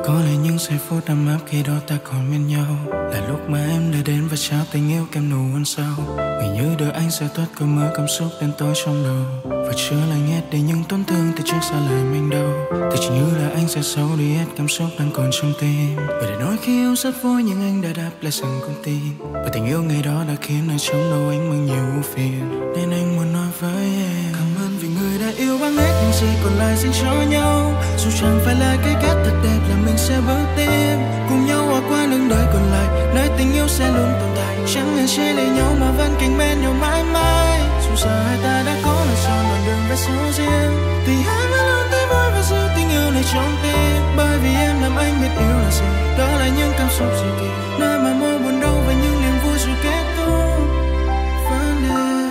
Có lẽ những giây phút ấm áp khi đó ta còn bên nhau là lúc mà em đã đến và trao tình yêu kèm nụ hôn sâu. Người như đợi anh sẽ toát cơn mưa cảm xúc đến tối trong đầu và chứa lành hết để những tổn thương từ trước xa lại mình đâu. Thì chỉ như là anh sẽ xấu đi hết cảm xúc đang còn trong tim. Và để nói khi yêu rất vui nhưng anh đã đáp lại rằng con tim. Và tình yêu ngày đó đã khiến nơi trong đầu anh mang nhiều ưu phiền. Nên anh muốn nói với em cảm ơn vì người đã yêu bằng hết những gì còn lại dành cho nhau. Dù chẳng phải là cái kết thật đẹp là mình sẽ bước tiếp cùng nhau hòa qua những đời còn lại, nơi tình yêu sẽ luôn tồn tại. Chẳng hề chia ly nhau mà vẫn cạnh bên nhau mãi mãi. Dù giờ hai ta đã có lựa chọn đoạn đường về số riêng thì hai vẫn luôn tới vui và giữ tình yêu này trong tim. Bởi vì em làm anh biết yêu là gì, đó là những cảm xúc gì kỳ, nơi mà mỗi buồn đau và những niềm vui rồi kết thúc vẫn đêm.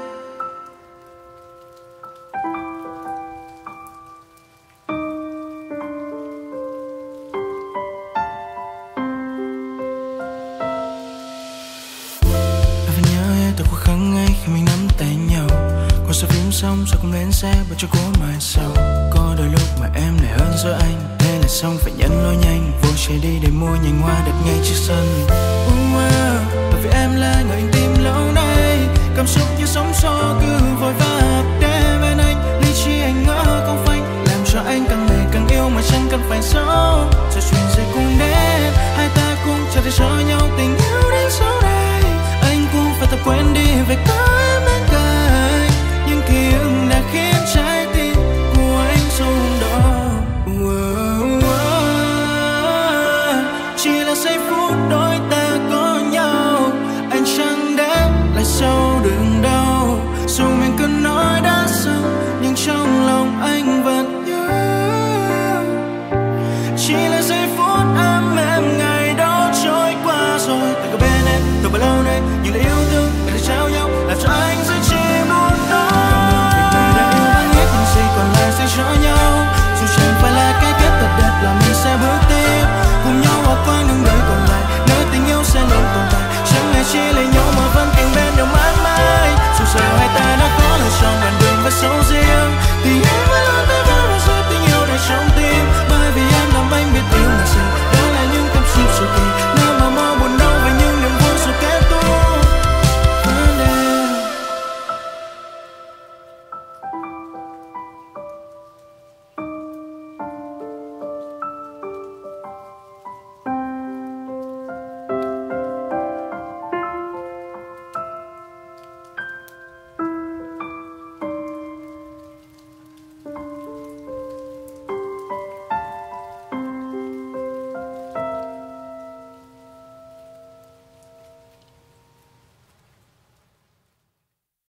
Khi mình nắm tay nhau, còn sao phim xong rồi cùng lên xe và cho cố mai sau. Có đôi lúc mà em lại hơn giữa anh, nên là xong phải nhận lối nhanh, vội chạy đi để mua nhành hoa đặt ngay trước sân. Bởi vì em là người anh tìm lâu nay, cảm xúc như sóng gió cứ vội vã đêm bên anh. Lý trí anh ngỡ không phanh, làm cho anh càng ngày càng yêu mà chẳng cần phải giấu. Rồi chuyện sẽ cùng đến.